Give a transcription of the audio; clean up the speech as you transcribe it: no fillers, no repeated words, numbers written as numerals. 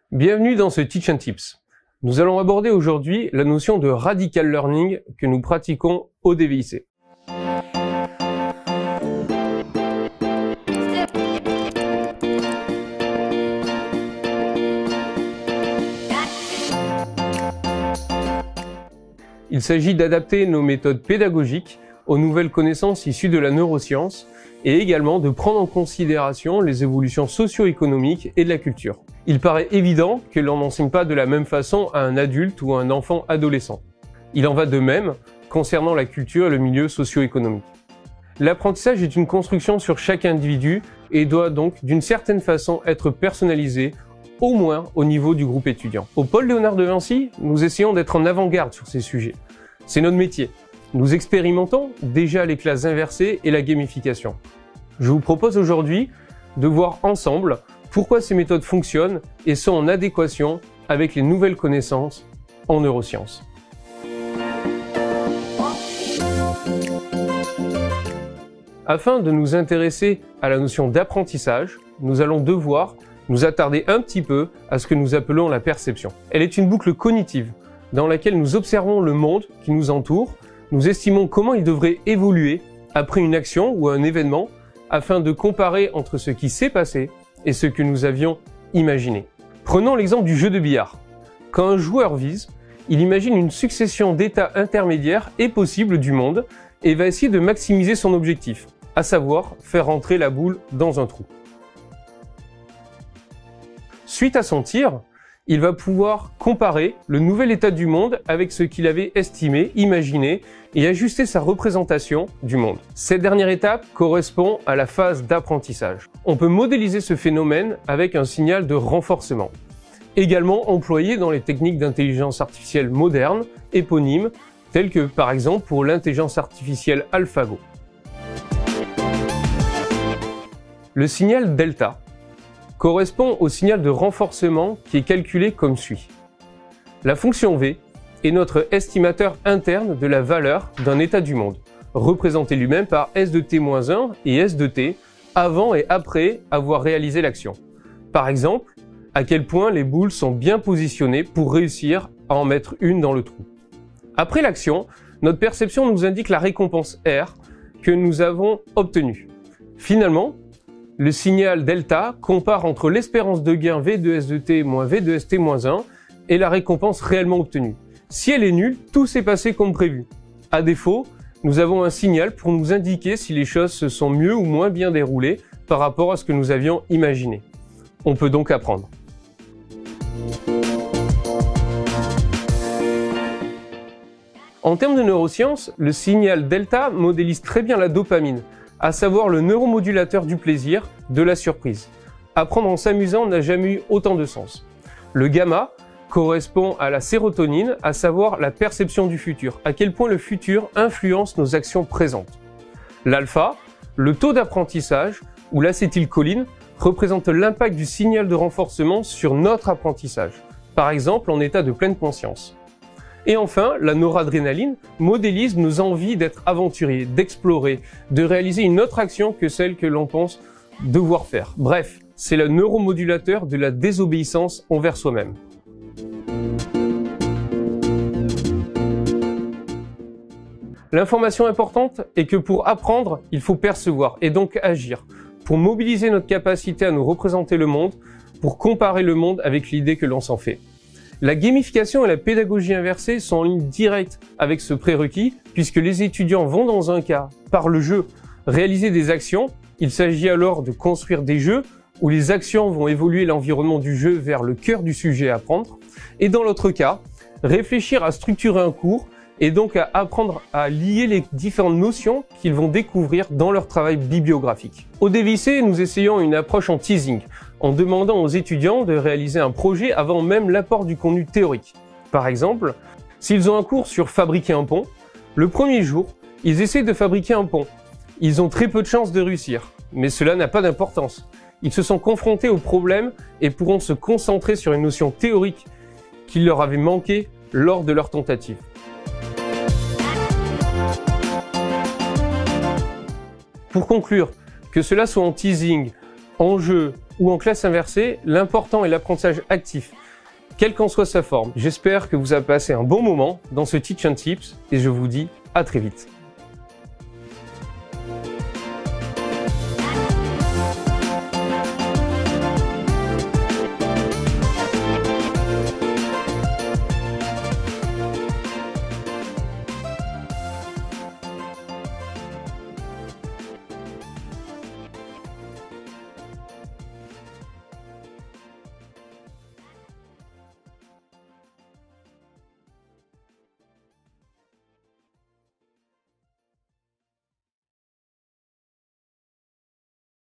Bienvenue dans ce Teach and Tips. Nous allons aborder aujourd'hui la notion de radical learning que nous pratiquons au DVIC. Il s'agit d'adapter nos méthodes pédagogiques aux nouvelles connaissances issues de la neuroscience et également de prendre en considération les évolutions socio-économiques et de la culture. Il paraît évident que l'on n'enseigne pas de la même façon à un adulte ou à un enfant adolescent. Il en va de même concernant la culture et le milieu socio-économique. L'apprentissage est une construction sur chaque individu et doit donc d'une certaine façon être personnalisé, au moins au niveau du groupe étudiant. Au Pôle Léonard de Vinci, nous essayons d'être en avant-garde sur ces sujets. C'est notre métier. Nous expérimentons déjà les classes inversées et la gamification. Je vous propose aujourd'hui de voir ensemble pourquoi ces méthodes fonctionnent et sont en adéquation avec les nouvelles connaissances en neurosciences. Afin de nous intéresser à la notion d'apprentissage, nous allons devoir nous attarder un petit peu à ce que nous appelons la perception. Elle est une boucle cognitive dans laquelle nous observons le monde qui nous entoure, nous estimons comment il devrait évoluer après une action ou un événement afin de comparer entre ce qui s'est passé et ce que nous avions imaginé. Prenons l'exemple du jeu de billard. Quand un joueur vise, il imagine une succession d'états intermédiaires et possibles du monde et va essayer de maximiser son objectif, à savoir faire rentrer la boule dans un trou. Suite à son tir, il va pouvoir comparer le nouvel état du monde avec ce qu'il avait estimé, imaginé et ajuster sa représentation du monde. Cette dernière étape correspond à la phase d'apprentissage. On peut modéliser ce phénomène avec un signal de renforcement, également employé dans les techniques d'intelligence artificielle modernes, éponymes, telles que par exemple pour l'intelligence artificielle AlphaGo. Le signal delta correspond au signal de renforcement qui est calculé comme suit. La fonction V est notre estimateur interne de la valeur d'un état du monde, représenté lui-même par S de t-1 et S de t avant et après avoir réalisé l'action. Par exemple, à quel point les boules sont bien positionnées pour réussir à en mettre une dans le trou. Après l'action, notre perception nous indique la récompense R que nous avons obtenue. Finalement, le signal delta compare entre l'espérance de gain V de S de t moins V de S t-1 et la récompense réellement obtenue. Si elle est nulle, tout s'est passé comme prévu. À défaut, nous avons un signal pour nous indiquer si les choses se sont mieux ou moins bien déroulées par rapport à ce que nous avions imaginé. On peut donc apprendre. En termes de neurosciences, le signal delta modélise très bien la dopamine, à savoir le neuromodulateur du plaisir, de la surprise. Apprendre en s'amusant n'a jamais eu autant de sens. Le gamma correspond à la sérotonine, à savoir la perception du futur, à quel point le futur influence nos actions présentes. L'alpha, le taux d'apprentissage, ou l'acétylcholine, représente l'impact du signal de renforcement sur notre apprentissage, par exemple en état de pleine conscience. Et enfin, la noradrénaline modélise nos envies d'être aventuriers, d'explorer, de réaliser une autre action que celle que l'on pense devoir faire. Bref, c'est le neuromodulateur de la désobéissance envers soi-même. L'information importante est que pour apprendre, il faut percevoir et donc agir, pour mobiliser notre capacité à nous représenter le monde, pour comparer le monde avec l'idée que l'on s'en fait. La gamification et la pédagogie inversée sont en ligne directe avec ce prérequis puisque les étudiants vont dans un cas, par le jeu, réaliser des actions. Il s'agit alors de construire des jeux où les actions vont évoluer l'environnement du jeu vers le cœur du sujet à apprendre. Et dans l'autre cas, réfléchir à structurer un cours et donc à apprendre à lier les différentes notions qu'ils vont découvrir dans leur travail bibliographique. Au DVIC, nous essayons une approche en teasing, en demandant aux étudiants de réaliser un projet avant même l'apport du contenu théorique. Par exemple, s'ils ont un cours sur fabriquer un pont, le premier jour, ils essaient de fabriquer un pont. Ils ont très peu de chances de réussir, mais cela n'a pas d'importance. Ils se sont confrontés au problème et pourront se concentrer sur une notion théorique qui leur avait manqué lors de leur tentative. Pour conclure, que cela soit en teasing, en jeu ou en classe inversée, l'important est l'apprentissage actif, quelle qu'en soit sa forme. J'espère que vous avez passé un bon moment dans ce Teach and Tips et je vous dis à très vite.